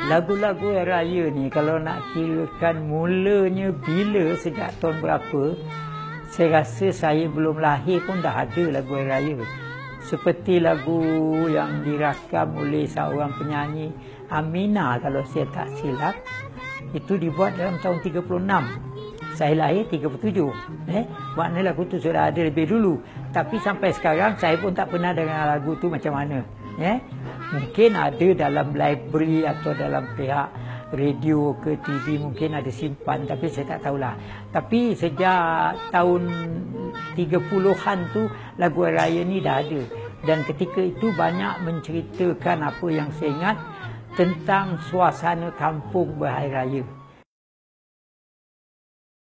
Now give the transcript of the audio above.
lagu-lagu Hari Raya ni kalau nak kirakan mulanya bila, sejak tahun berapa, saya rasa saya belum lahir pun dah ada lagu Hari Raya. Seperti lagu yang dirakam oleh seorang penyanyi Aminah kalau saya tak silap, itu dibuat dalam tahun 36. Saya lahir 37. Maknanya lagu tu sudah ada lebih dulu. Tapi sampai sekarang saya pun tak pernah dengar lagu tu macam mana. Mungkin ada dalam library atau dalam pihak radio ke TV mungkin ada simpan, tapi saya tak tahulah. Tapi sejak tahun 30-an tu lagu Hari Raya ni dah ada. Dan ketika itu banyak menceritakan apa yang saya ingat tentang suasana kampung berhari raya.